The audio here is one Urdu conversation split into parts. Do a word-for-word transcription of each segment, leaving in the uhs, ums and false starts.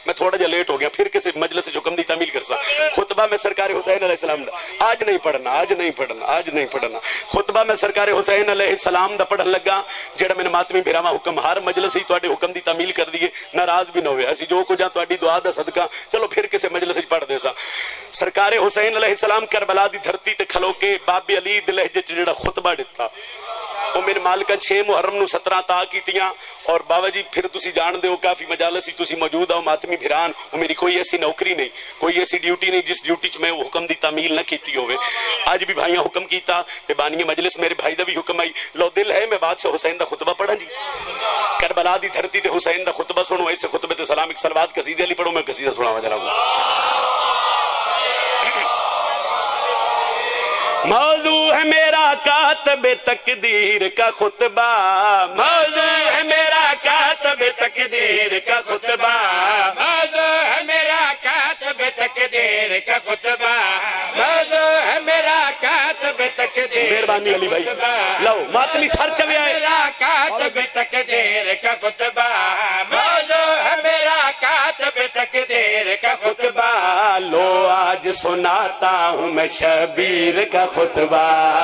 میں تھوڑا جا لیٹ ہو گیا پھر کسی مجلس سے حکم دی تعمیل کر سا خطبہ میں سرکار حسین علیہ السلام دا آج نہیں پڑھنا آج نہیں پڑھنا آج نہیں پڑھنا خطبہ میں سرکار حسین علیہ السلام دا پڑھن لگا جڑا میں نے ماتمی بھراما حکم ہر مجلس ہی تواڈے حکم دی تعمیل کر دیے ناراض بھی نہ ہوئے اسی جو کو جہاں تواڈی دعا دا صدقہ چلو پھر کسی مجلس ہی پڑھ دے سا سرکار حسین علیہ السلام کربلا دی دھرتی تے کھلو کے بابی علی دے لہجے چ جڑا خطبہ دتا وہ میرے مالکہ چھ محرم نو سترہ تا کیتیاں اور بابا جی پھر تسی جان دے ہو کافی مجالسی تسی موجود ہو ماتمی بھران وہ میری کوئی ایسی نوکری نہیں کوئی ایسی ڈیوٹی نہیں جس ڈیوٹی چ میں وہ حکم دی تعمیل نہ کیتی ہوئے آج بھی بھائیاں حکم کیتا تے بانی مجلس میرے بھائی دا بھی حکم آئی لو دل ہے میں بادشاہ حسین دا خطبہ پڑھا جی کربلا دی دھرتی تے حسین دا خطبہ سنو ایسے خطبے تے سلام ایک صلوات قصیدے علی پڑھو میں قصیدہ سنا جناب موضوع ہے میرا کاتب تقدیر کا خطبہ موضوع ہے میرا کاتب تقدیر کا خطبہ موضوع ہے میرا کاتب تقدیر کا خطبہ موضوع ہے میرا کاتب تقدیر مہربانی علی بھائی لو ماتمی سر چوے آئے میرا کاتب تقدیر کا خطبہ موضوع ہے میرا کاتب تقدیر کا خطبہ لو آج سناتا ہوں میں شبیر کا خطبہ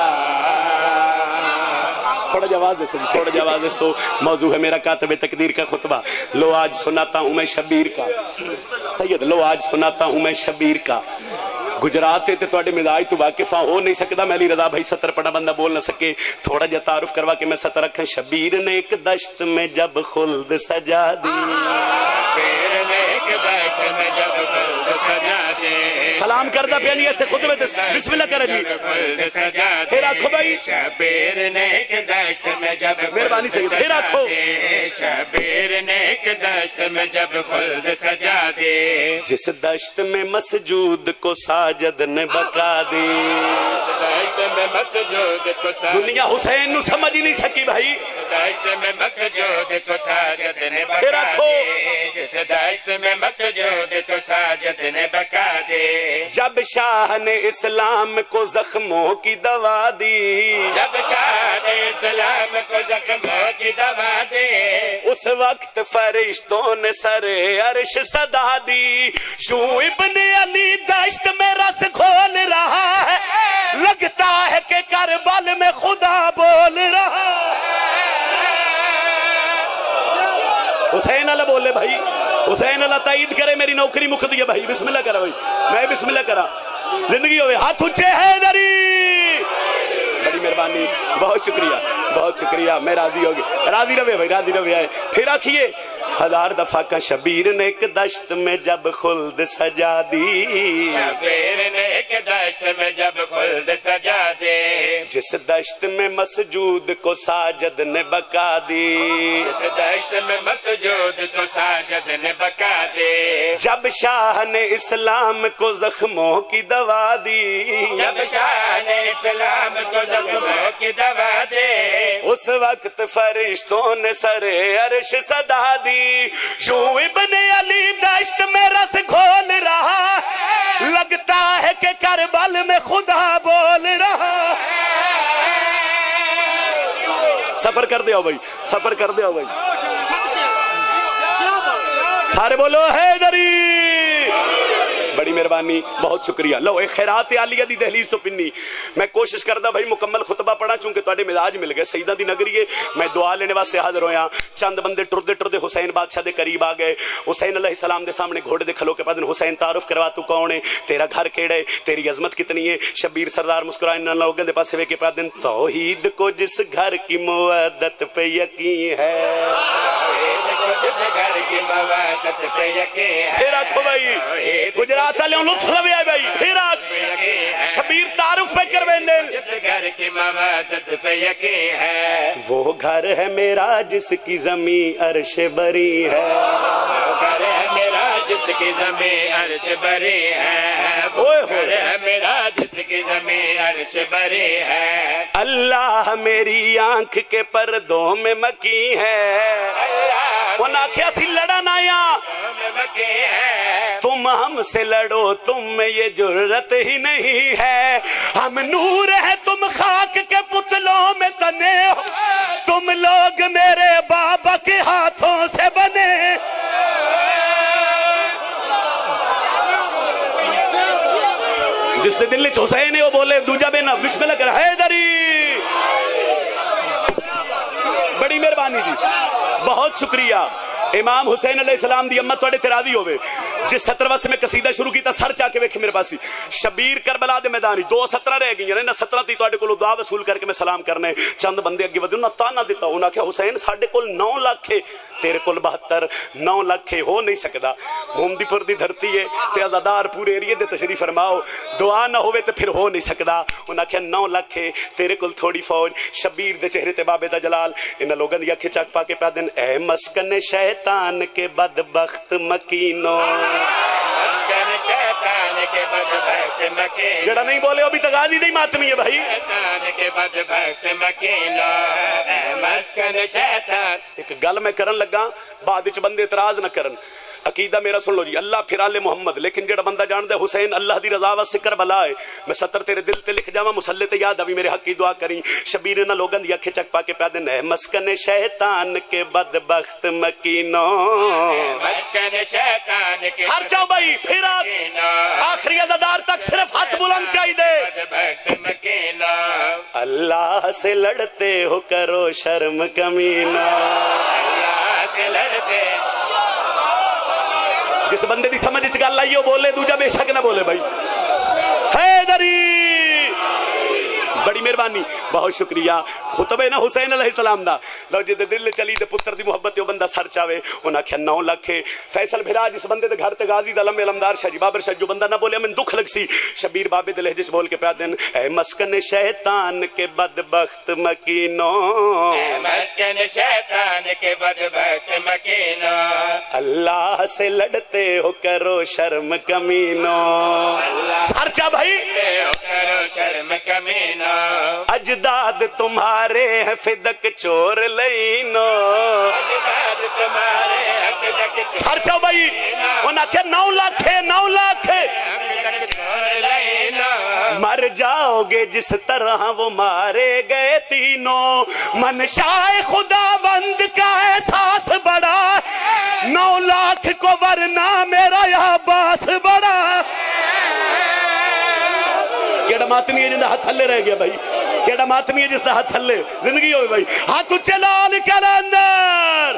تھوڑا جواز دے سو تھوڑا جواز دے سو موضوع ہے میرا کاتب تقدیر کا خطبہ لو آج سناتا ہوں میں شبیر کا سید لو آج سناتا ہوں میں شبیر کا گجرات تے تواڈے مزاج تو واقفہ ہو نہیں سکتا میں علی رضا بھائی ستر پڑھا بندہ بول نہ سکے تھوڑا جا تعارف کروا کے میں ستر رکھیں شبیر نے ایک دشت میں جب خلد سجا دی شبیر نے ایک دشت میں جب خلد سجا دی سلام کردہ پیانی ایسے خطبے دے بسم اللہ کرے جی پھر آنکھو بھائی شبیر نے ایک دشت میں جب مہربانی سے پھر آنکھو شبیر نے ایک دشت میں جب خلد سجا دے جس دشت میں مسجود کو ساجد نے بقا دی دشت میں مسجود کو ساجد دنیا حسین نو سمجھ نہیں سکی بھائی دشت میں مسجود کو ساجد نے بقا دے جس دشت میں مسجود کو ساجد نے بقا دے جب شاہ نے اسلام کو زخموں کی دوا دی جب شاہ نے اسلام کو زخموں کی دوا دے اس وقت فرشتوں نے سر عرش صدا دی یوں ابن علی دشت میں رس کھول رہا ہے لگتا ہے کہ کربل میں خدا بول رہا حسین اللہ بولے بھائی حسین اللہ تائید کرے میری نوکری مکھ دیا بھائی بسم اللہ کرا بھائی میں بسم اللہ کرا زندگی ہوئے ہاتھ اچھے ہے دری بڑی مہربانی بہت شکریہ بہت شکریہ میں راضی ہوگی راضی روے بھائی راضی روے آئے پھر آکھئے ہزار دفعہ کا شبیر نے ایک دشت میں جب خلد سجا دی شبیر نے ایک دشت میں جب خلد سجا دے جس دشت میں مسجود کو ساجد نے بقا دی جس دشت میں مسجود کو ساجد نے بقا دے جب شاہ نے اسلام کو زخموں کی دوا دی جب شاہ نے اسلام کو زخموں کی دوا دے اس وقت فرشتوں نے سر عرش صدا دی یوں ابن علی دشت میں رس کھول رہا لگتا ہے کہ کربل میں خدا بول رہا سفر کر دیا بھائی سفر کر دیا بھائی سارے بولو حیدری بڑی مہربانی بہت شکریہ لو اے خیرات عالیہ دی دہلیز تو پنی میں کوشش کردہ بھائی مکمل خطبہ پڑھا چونکہ تواڈے مزاج مل گئے سیدہ دی نگریے میں دعا لینے واسطے حاضر ہویا چند بندے ٹردے ٹردے حسین بادشاہ دے قریب آ گئے حسین علیہ السلام دے سامنے گھوڑے دے کھلو کے پادن حسین تعارف کروا تو کون ہے تیرا گھر کیڑے تیری عظمت کتنی ہے شبیر سردار مسکرائے نہ لوگوں دے پاسے وے کے پادن توحید کو جس گھر کی مودت پہ یقین ہے جس گھر کی مودت پہ یقین ہے پھر آکھو بھائی گجرات علیہ لطف لوے آئے بھائی پھر آکھ شبیر تعارف پہ کر بیندل جس گھر کی مودت پہ یقین ہے وہ گھر ہے میرا جس کی زمین عرش بری ہے وہ گھر ہے میرا جس کی زمین عرش بری ہے وہ گھر ہے میرا جس کی زمین عرش بری ہے اللہ میری آنکھ کے پردوں میں مکی ہے وہ نہ کیا سی لڑا نہ یا تم ہم سے لڑو تم میں یہ جرت ہی نہیں ہے ہم نور ہیں تم خاک کے پتلوں میں تنے ہو تم لوگ میرے بابا کے ہاتھوں سے بنے जिसके दिल च हुसैन है वो बोले दूजा बेना बिस्मिल्लाह कर हैदरी। बड़ी मेहरबानी जी, बहुत शुक्रिया। इमाम हुसैन अलैहिस्सलाम दी अम्मा तुहाडे ते राजी होवे। जिस सत्र वास्ते मैं कसीदा शुरू किया सर चाके वेखे मेरे पास शबीर करबला दे मैदान दो सत्रह रह गई ने, सत्रह ती तुहाडे कोलों दुआ वसूल करके मैं सलाम करने चंद बंदे अगे वधे उन्हां ताना दिता। उन्हां आख्या हुसैन साडे कोल नौ लाख है, तेरे कोल बहत्तर, नौ लाख हो नहीं सकता। मोमदीपुर दी धरती है ते आजादार पूरे एरिए दे तशरीफ फरमाओ, दुआ ना होवे ते फिर हो नहीं सकता। उन्हां आख्या नौ लाख है, तेरे कोल थोड़ी फौज। शबीर दे चेहरे ते बाबे दा जलाल इन्हां लोगां दी अखी चक पा के पा दिन ऐ मस्कन शैतान के बदबख्त मकीनो। मस्कन शैतान के बदबख्त मकीनो, जड़ा नहीं बोले अभी तक गाजी नहीं मातमी है भाई। शैतान के बदबख्त मकीनो, मस्कन शैतान। एक गल मैं करन लगा बाद विच बंदे इतराज ना करन। अकीदा मेरा सुन लो जी, अल्लाह फिर आले मुहम्मद, लेकिन जेड़ा बंदा जानदा हुसैन अल्लाह दी रजा वास्ते करबला है। मैं सत्तर तेरे दिल ते लिख जावा मुसल्ले ते याद अभी मेरे हक की दुआ करी। शबीर ना लोगन दी अखे चक पा के पा दिन है मस्कन शैतान के बदबख्त मकीनो। मस्कन शैतान के हर जाओ भाई फिर आखिरी अज़ादार तक सिर्फ हाथ बुलंद चाहिए। बदबख्त मकीनो, अल्लाह से लड़ते हो करो शर्म कमीना। अल्लाह से लड़ते। जिस बंदे दी समझ च गल आई हो बोले, दूजा बेशक ना बोले भाई। हैदरी बड़ी मेहरबानी, बहुत शुक्रिया। खुतबे ना हुसैन अलैहिस्सलाम दा लो जे दिल चली ते पुत्र दी मोहब्बत ते बंदा सर चावे। उन्हें आख्या नौ लाख फैसल भिरा जिस बंदे दे घर ते गाजी दा लम्बे लमदार शाह जी बाबर शाह जो बंदा ना बोले मैं दुख लग सी। शबीर बाबे दे लहजे च बोल के पा दिन ऐ मस्कन शैतान के बदबख्त मकीनो। मस्कन शैतान के बदबख्त मकीनो, अल्लाह से लड़ते हो करो शर्म कमीनो। सर चा भाई करो शर्म कमीनो, अजदाद तुम्हारे है फिदक चोर लईनो। अजदाद तुम्हारे हक तक सर चाओ भाई उन्हें आख्या नौ लाख है, नौ लाख है। चोर लेना, मर जाओगे जिस तरह वो मारे गए तीनों। मनशाए खुदाबंद का एहसास बड़ा, नौ लाख को वरना मेरा यह बास बड़ा। केड़ा मातमी है जिंदा हाथ थल्ले रह गया भाई, केड़ा मातमी है जिसदा हाथ थल्ले जिंदगी हो भाई। हाथ उच्चे लाल कर अंदर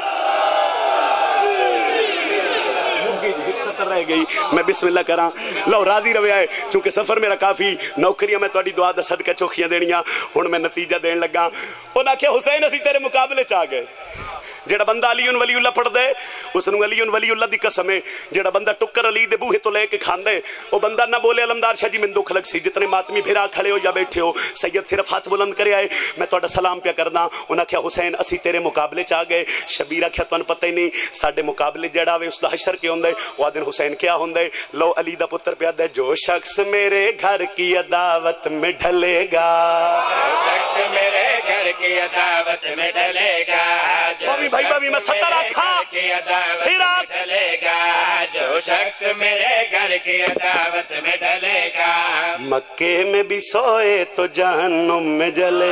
रह गई। मैं बिस्मिल्लाह करा लो राजी रवे आए चूंकि सफर मेरा काफी नौकरियां मैं तुहाडी दुआ दा सदका चौखियां देनियां। हुण मैं नतीजा देन लगा। उन्हें आख्या हुसैन असीं तेरे मुकाबले च आ गए। जेड़ा बंदा अलीउन वलीउल्लाह पढ़दा है उसनूं अलीउन वलीउल्लाह दी कसम है। जेड़ा बंदा टुक्कर अली दे बूहे तो लेके खांदा है वो बंदा ना बोले अलमदार शाह जी मैनूं दुख लग सी। जितने मातमी भिरा खड़े हो या बैठे हो सैयद सिर्फ हाथ बुलंद करे आए मैं तुहाडा सलाम पिया करदा। उन्हें आख्या हुसैन असीं तेरे मुकाबले च आ गए। शबीर आख्या तुहानूं पता ही नहीं साडे मुकाबले जेड़ा आवे उसदा हशर क्या हुंदा है। वो दिन हुसैन क्या हुंदा है। लो अली दा पुत्र प्यादा है जो शख्स मेरे घर की अदावत में ढलेगा, शख्स मेरे घर की अदावत में ढलेगा। भाई भाभी मैं सत्तर रखा फिर आप ढलेगा, जो शख्स मेरे घर की अदावत में ढलेगा। मक्के में भी सोए तो जहन्नुम में जले।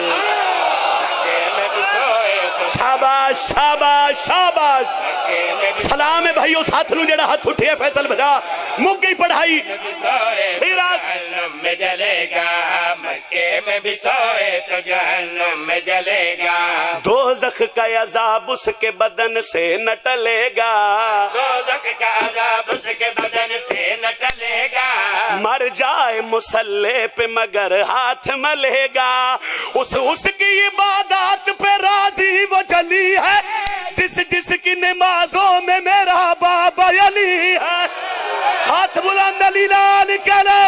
शाबाश शाबाश शाबाश सलाम है भाई उस हाथ नूं जेड़ा हाथ उठे फैसल भरा मुक गई पढ़ाई। फिर जहन्नुम में जलेगा, मक्के में भी सोए तो जहन्नुम में जलेगा। दोज़ख का अज़ाब उसके बदन से न टलेगा, दोज़ख का अज़ाब उसके बदन से न टलेगा। मर जाए मुसल्ले पे मगर हाथ मलेगा। उस उसकी इबादत पे राजी वो जली है जिस जिसकी नमाजों में मेरा बाबा अली है। हाथ बुलंद अली लाल करे।